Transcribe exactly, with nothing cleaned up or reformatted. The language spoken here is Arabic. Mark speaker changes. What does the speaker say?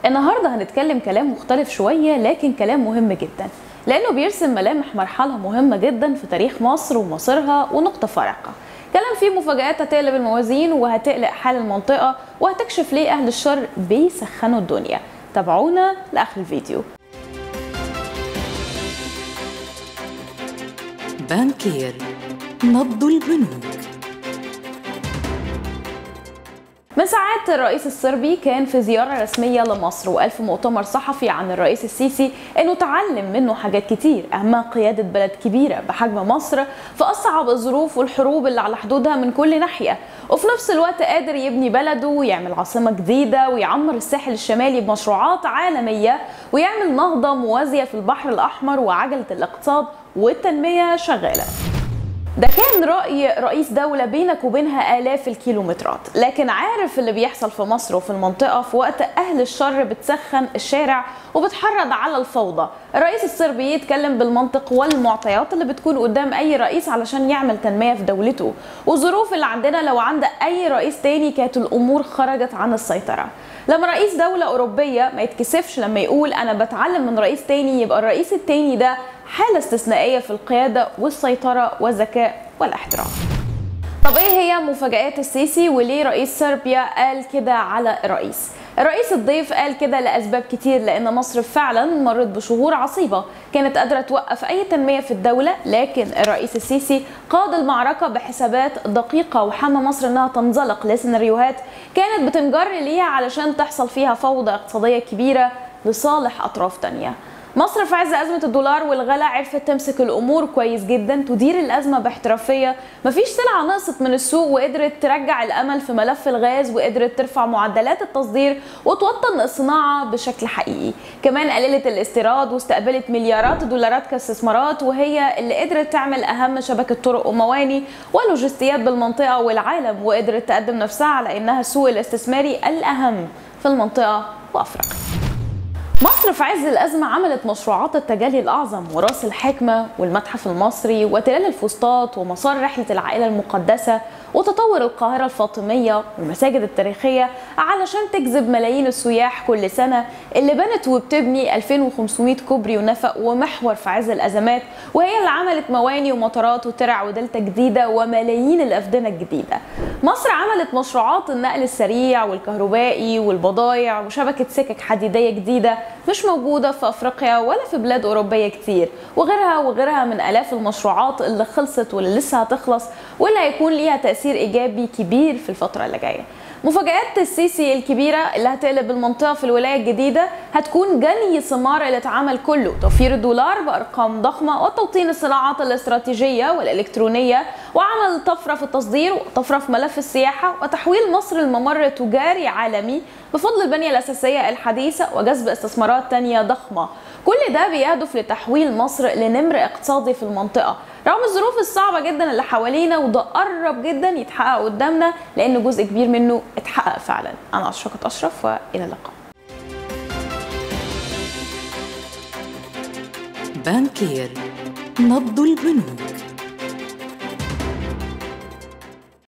Speaker 1: النهارده هنتكلم كلام مختلف شوية لكن كلام مهم جدا، لأنه بيرسم ملامح مرحلة مهمة جدا في تاريخ مصر ومصيرها ونقطة فارقة. كلام فيه مفاجآت هتقلب الموازين وهتقلق حال المنطقة وهتكشف ليه أهل الشر بيسخنوا الدنيا. تابعونا لآخر الفيديو.
Speaker 2: بانكير، نبض البنوك.
Speaker 1: من ساعات الرئيس الصربي كان في زيارة رسمية لمصر، وقال في مؤتمر صحفي عن الرئيس السيسي انه تعلم منه حاجات كتير، اهمها قيادة بلد كبيرة بحجم مصر في اصعب الظروف والحروب اللي على حدودها من كل ناحية، وفي نفس الوقت قادر يبني بلده ويعمل عاصمة جديدة ويعمر الساحل الشمالي بمشروعات عالمية ويعمل نهضة موازية في البحر الأحمر، وعجلة الاقتصاد والتنمية شغالة. ده كان رأي رئيس دولة بينك وبينها آلاف الكيلومترات، لكن عارف اللي بيحصل في مصر وفي المنطقة في وقت أهل الشر بتسخن الشارع وبتحرض على الفوضى. الرئيس الصربي يتكلم بالمنطق والمعطيات اللي بتكون قدام أي رئيس علشان يعمل تنمية في دولته، والظروف اللي عندنا لو عند أي رئيس تاني كانت الأمور خرجت عن السيطرة. لما رئيس دولة أوروبية ما يتكسفش لما يقول أنا بتعلم من رئيس تاني، يبقى الرئيس التاني ده حالة استثنائية في القيادة والسيطرة والذكاء والاحترام. طب ايه هي مفاجآت السيسي وليه رئيس صربيا قال كده على الرئيس؟ الرئيس الضيف قال كده لأسباب كتير، لأن مصر فعلا مرت بشهور عصيبة كانت قادرة توقف أي تنمية في الدولة، لكن الرئيس السيسي قاد المعركة بحسابات دقيقة وحمى مصر إنها تنزلق لسيناريوهات كانت بتنجر ليها علشان تحصل فيها فوضى اقتصادية كبيرة لصالح أطراف تانية. مصر في عز أزمة الدولار والغلاء عرفت تمسك الأمور كويس جدا، تدير الأزمة باحترافية، مفيش سلعة نقصت من السوق، وقدرت ترجع الأمل في ملف الغاز، وقدرت ترفع معدلات التصدير وتوطن الصناعة بشكل حقيقي. كمان قللت الاستيراد واستقبلت مليارات الدولارات كاستثمارات، وهي اللي قدرت تعمل أهم شبكة طرق ومواني ولوجستيات بالمنطقة والعالم، وقدرت تقدم نفسها على إنها السوق الاستثماري الأهم في المنطقة وأفريقيا. مصر في عز الأزمة عملت مشروعات التجلي الأعظم وراس الحكمة والمتحف المصري وتلال الفسطاط ومسار رحلة العائلة المقدسة وتطور القاهرة الفاطمية والمساجد التاريخية علشان تجذب ملايين السياح كل سنة، اللي بنت وبتبني ألفين وخمسمائة كوبري ونفق ومحور في عز الأزمات، وهي اللي عملت مواني ومطارات وترع ودلتا جديدة وملايين الأفدنة الجديدة. مصر عملت مشروعات النقل السريع والكهربائي والبضايع وشبكة سكك حديدية جديدة مش موجودة في أفريقيا ولا في بلاد أوروبية كتير، وغيرها وغيرها من آلاف المشروعات اللي خلصت واللي لسه هتخلص واللي هيكون ليها تأثير إيجابي كبير في الفترة اللي جاية. مفاجآت السيسي الكبيرة اللي هتقلب المنطقة في الولاية الجديدة هتكون جني ثمار اللي اتعمل كله، توفير الدولار بأرقام ضخمة وتوطين الصناعات الاستراتيجية والإلكترونية وعمل طفرة في التصدير وطفرة في ملف السياحة وتحويل مصر لممر تجاري عالمي بفضل البنية الأساسية الحديثة وجذب استثمارات تانية ضخمة. كل ده بيهدف لتحويل مصر لنمر اقتصادي في المنطقة رغم الظروف الصعبة جدا اللي حوالينا، وده قرب جدا يتحقق قدامنا لأن جزء كبير منه اتحقق فعلا. أنا أشرقت أشرف وإلى اللقاء.
Speaker 2: بانكير، نبض البنوك.